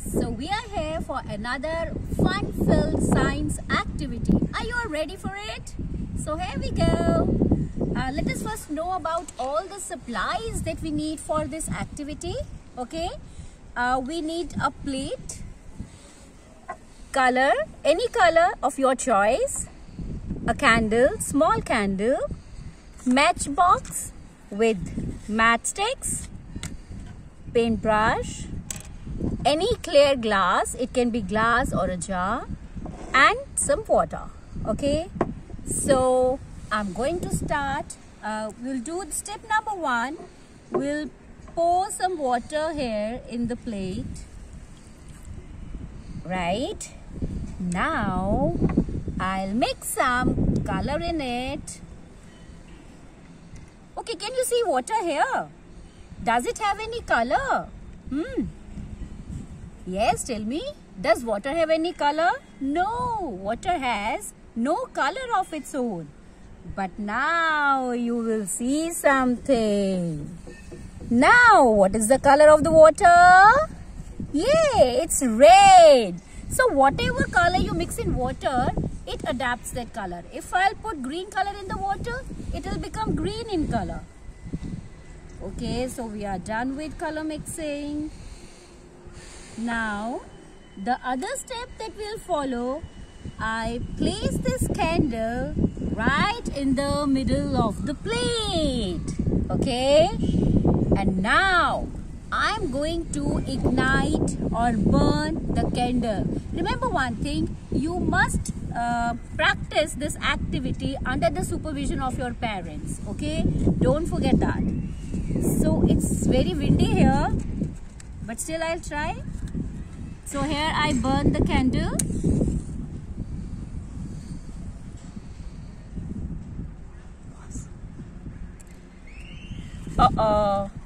So we are here for another fun-filled science activity. Are you all ready for it? So here we go. Let us first know about all the supplies that we need for this activity. Okay. We need a plate, color, any color of your choice, a candle, small candle, matchbox with matchsticks, paintbrush, any clear glass, it can be glass or a jar, and some water. Okay, so I'm going to start. We'll do step number 1. We'll pour some water here in the plate. Right now I'll mix some color in it. Okay, can you see water here? Does it have any color? Yes, tell me. Does water have any color? No, water has no color of its own. But now you will see something. Now, what is the color of the water? Yay, it's red. So whatever color you mix in water, it adapts that color. If I'll put green color in the water, it will become green in color. Okay, so we are done with color mixing. Now, the other step that we'll follow, I place this candle right in the middle of the plate. Okay, and now I'm going to ignite or burn the candle. Remember one thing, you must practice this activity under the supervision of your parents. Okay, don't forget that. So it's very windy here, but still I'll try. So here I burn the candle. Uh-oh.